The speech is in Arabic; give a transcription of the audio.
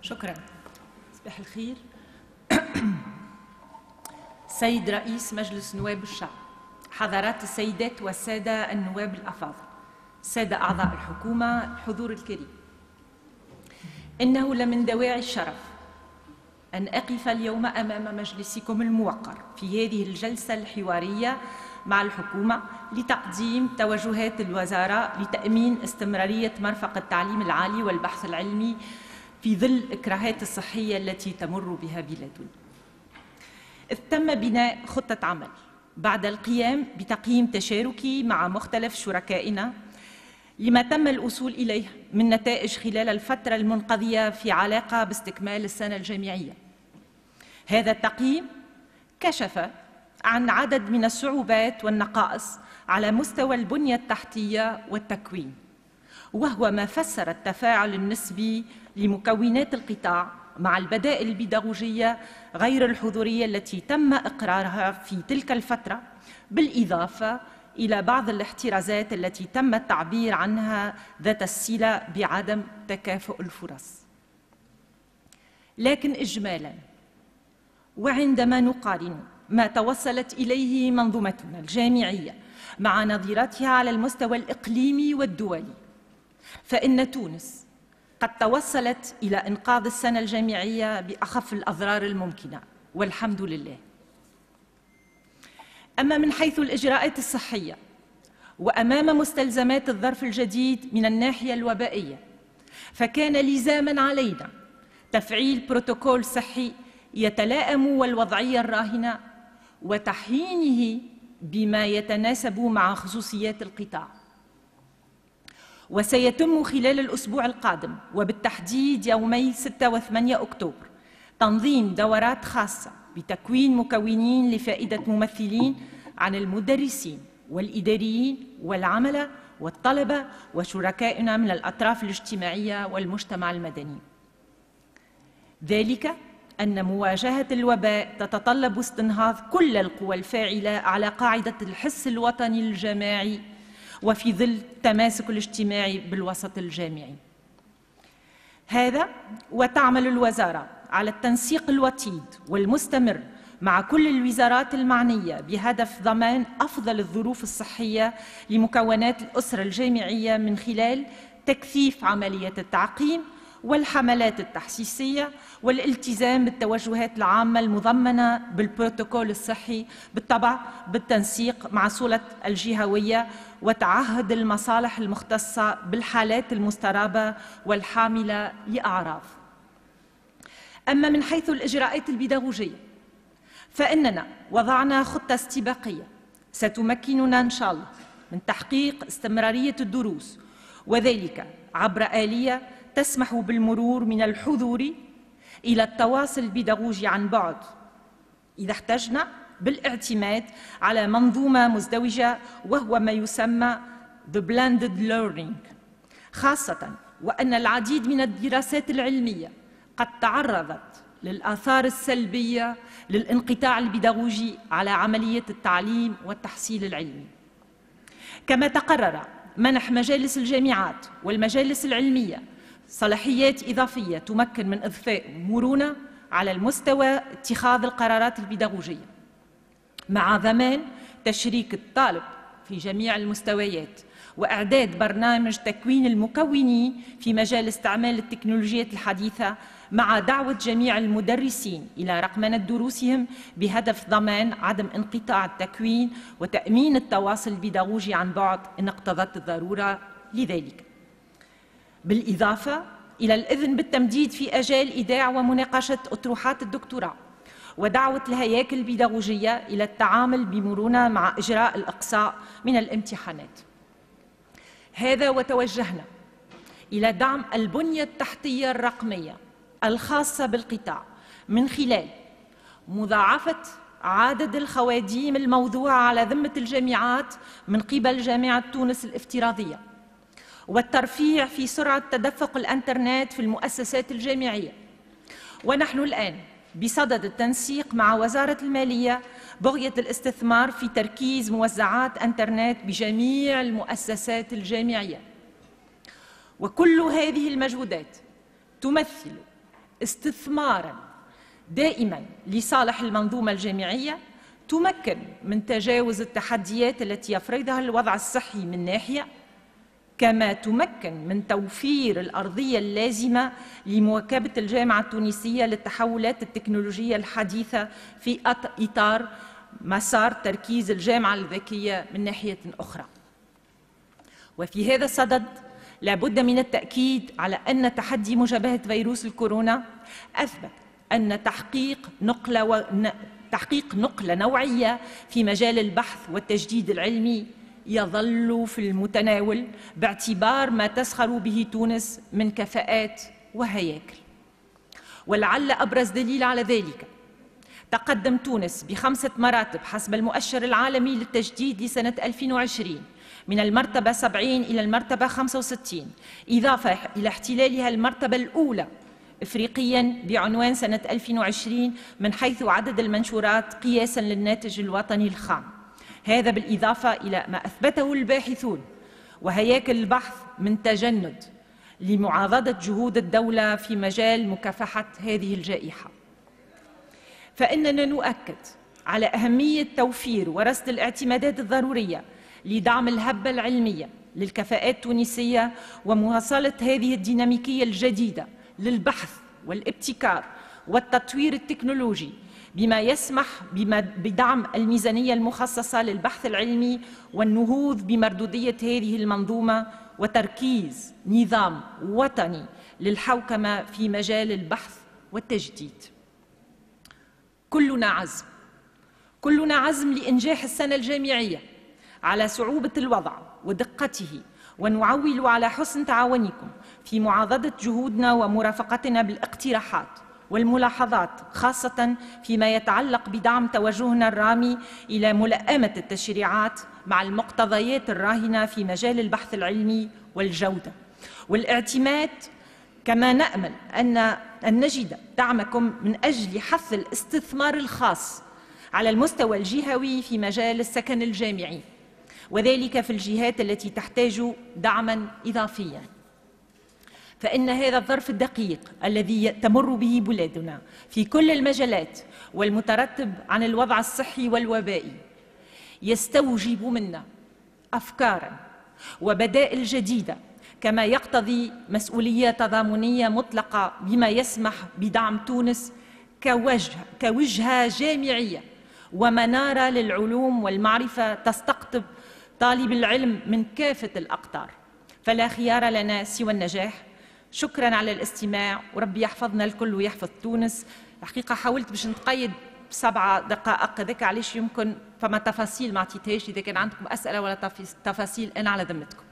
شكرا. صباح الخير. سيد رئيس مجلس نواب الشعب، حضرات السيدات والسادة النواب الأفاضل، السادة أعضاء الحكومة، الحضور الكريم، إنه لمن دواعي الشرف أن أقف اليوم أمام مجلسكم الموقر في هذه الجلسة الحوارية مع الحكومة لتقديم توجهات الوزارة لتأمين استمرارية مرفق التعليم العالي والبحث العلمي في ظل الإكراهات الصحية التي تمر بها بلادنا. إذ تم بناء خطة عمل بعد القيام بتقييم تشاركي مع مختلف شركائنا لما تم الوصول إليه من نتائج خلال الفترة المنقضية في علاقة باستكمال السنة الجامعية. هذا التقييم كشف عن عدد من الصعوبات والنقائص على مستوى البنية التحتية والتكوين، وهو ما فسر التفاعل النسبي لمكونات القطاع مع البدائل البيداغوجية غير الحضورية التي تم إقرارها في تلك الفترة، بالإضافة إلى بعض الاحترازات التي تم التعبير عنها ذات الصلة بعدم تكافؤ الفرص. لكن إجمالاً، وعندما نقارن ما توصلت إليه منظومتنا الجامعية مع نظيرتها على المستوى الإقليمي والدولي، فإن تونس قد توصلت إلى إنقاذ السنة الجامعية بأخف الأضرار الممكنة، والحمد لله. أما من حيث الإجراءات الصحية، وأمام مستلزمات الظرف الجديد من الناحية الوبائية، فكان لزاماً علينا تفعيل بروتوكول صحي يتلائم والوضعية الراهنة وتحيينه بما يتناسب مع خصوصيات القطاع. وسيتم خلال الأسبوع القادم وبالتحديد يومي 6 و 8 أكتوبر تنظيم دورات خاصة بتكوين مكونين لفائدة ممثلين عن المدرسين والإداريين والعملة والطلبة وشركائنا من الأطراف الاجتماعية والمجتمع المدني. ذلك أن مواجهة الوباء تتطلب استنهاض كل القوى الفاعلة على قاعدة الحس الوطني الجماعي وفي ظل التماسك الاجتماعي بالوسط الجامعي. هذا وتعمل الوزارة على التنسيق الوطيد والمستمر مع كل الوزارات المعنية بهدف ضمان أفضل الظروف الصحية لمكونات الأسرة الجامعية من خلال تكثيف عملية التعقيم والحملات التحسيسية والالتزام بالتوجهات العامة المضمنة بالبروتوكول الصحي، بالطبع بالتنسيق مع سلطة الجهوية وتعهد المصالح المختصة بالحالات المسترابة والحاملة لأعراض. أما من حيث الإجراءات البيداغوجية، فإننا وضعنا خطة استباقية ستمكننا إن شاء الله من تحقيق استمرارية الدروس، وذلك عبر آلية تسمح بالمرور من الحضور إلى التواصل البيداغوجي عن بعد إذا احتجنا، بالاعتماد على منظومة مزدوجة وهو ما يسمى The Blended Learning، خاصة وأن العديد من الدراسات العلمية قد تعرضت للآثار السلبية للانقطاع البيداغوجي على عملية التعليم والتحصيل العلمي. كما تقرر منح مجالس الجامعات والمجالس العلمية صلاحيات إضافية تمكن من إضفاء مرونة على المستوى اتخاذ القرارات البيداغوجية، مع ضمان تشريك الطالب في جميع المستويات وإعداد برنامج تكوين المكونين في مجال استعمال التكنولوجيات الحديثة، مع دعوة جميع المدرسين إلى رقمنة دروسهم بهدف ضمان عدم انقطاع التكوين وتأمين التواصل البيداغوجي عن بعد إن اقتضت الضرورة لذلك، بالإضافة إلى الإذن بالتمديد في أجال إيداع ومناقشة أطروحات الدكتوراه، ودعوة الهياكل البيداغوجية إلى التعامل بمرونة مع إجراء الإقصاء من الامتحانات. هذا وتوجهنا إلى دعم البنية التحتية الرقمية الخاصة بالقطاع من خلال مضاعفة عدد الخواديم الموضوعة على ذمة الجامعات من قبل جامعة تونس الافتراضية، والترفيع في سرعة تدفق الإنترنت في المؤسسات الجامعية. ونحن الآن بصدد التنسيق مع وزارة المالية بغية الاستثمار في تركيز موزعات إنترنت بجميع المؤسسات الجامعية. وكل هذه المجهودات تمثل استثماراً دائماً لصالح المنظومة الجامعية تمكن من تجاوز التحديات التي يفرضها الوضع الصحي من ناحية، كما تمكن من توفير الأرضية اللازمة لمواكبة الجامعة التونسية للتحولات التكنولوجية الحديثة في إطار مسار تركيز الجامعة الذكية من ناحية أخرى. وفي هذا الصدد لابد من التأكيد على أن تحدي مجابهة فيروس الكورونا أثبت أن تحقيق نقلة نوعية في مجال البحث والتجديد العلمي يظل في المتناول باعتبار ما تزخر به تونس من كفاءات وهياكل. ولعل أبرز دليل على ذلك تقدم تونس ب5 مراتب حسب المؤشر العالمي للتجديد لسنة 2020 من المرتبة 70 إلى المرتبة 65، إضافة إلى احتلالها المرتبة الأولى إفريقياً بعنوان سنة 2020 من حيث عدد المنشورات قياساً للناتج الوطني الخام. هذا بالإضافة إلى ما أثبته الباحثون وهياكل البحث من تجند لمعاضدة جهود الدولة في مجال مكافحة هذه الجائحة. فإننا نؤكد على أهمية توفير ورصد الاعتمادات الضرورية لدعم الهبة العلمية للكفاءات التونسية ومواصلة هذه الديناميكية الجديدة للبحث والابتكار والتطوير التكنولوجي، بما يسمح بدعم الميزانية المخصصة للبحث العلمي والنهوض بمردودية هذه المنظومة وتركيز نظام وطني للحوكمة في مجال البحث والتجديد. كلنا عزم لإنجاح السنة الجامعية على صعوبة الوضع ودقته، ونعول على حسن تعاونكم في معاضدة جهودنا ومرافقتنا بالاقتراحات والملاحظات، خاصة فيما يتعلق بدعم توجهنا الرامي إلى ملائمة التشريعات مع المقتضيات الراهنة في مجال البحث العلمي والجودة والاعتماد. كما نأمل أن نجد دعمكم من أجل حث الاستثمار الخاص على المستوى الجهوي في مجال السكن الجامعي، وذلك في الجهات التي تحتاج دعماً إضافياً. فإن هذا الظرف الدقيق الذي تمر به بلادنا في كل المجالات والمترتب عن الوضع الصحي والوبائي يستوجب منا أفكاراً وبدائل جديدة، كما يقتضي مسؤولية تضامنية مطلقة بما يسمح بدعم تونس كوجهة جامعية ومنارة للعلوم والمعرفة تستقطب طالب العلم من كافة الأقطار. فلا خيار لنا سوى النجاح. شكراً على الاستماع، وربي يحفظنا الكل ويحفظ تونس. الحقيقة حاولت باش نتقيد ب7 دقائق، هذاك علاش يمكن فما تفاصيل ما عطيتهاش. إذا كان عندكم أسئلة ولا تفاصيل أنا على ذمتكم.